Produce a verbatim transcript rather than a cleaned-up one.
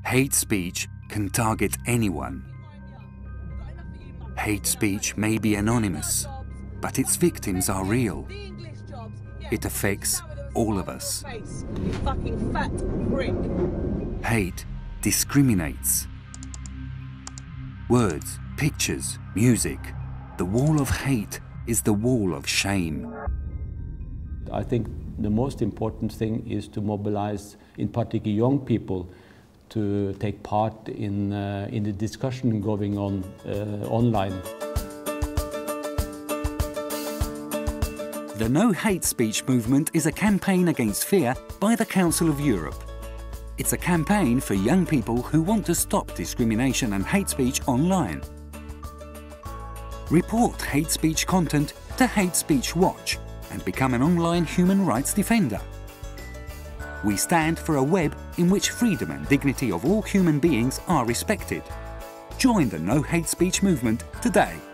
Hate speech can target anyone. Hate speech may be anonymous, but its victims are real. It affects all of us. You fucking fat prick. Hate discriminates. Words, pictures, music. The wall of hate is the wall of shame. I think the most important thing is to mobilize, in particular young people, to take part in, uh, in the discussion going on uh, online. The No Hate Speech movement is a campaign against fear by the Council of Europe. It's a campaign for young people who want to stop discrimination and hate speech online. Report hate speech content to Hate Speech Watch and become an online human rights defender. We stand for a web in which freedom and dignity of all human beings are respected. Join the No Hate Speech movement today.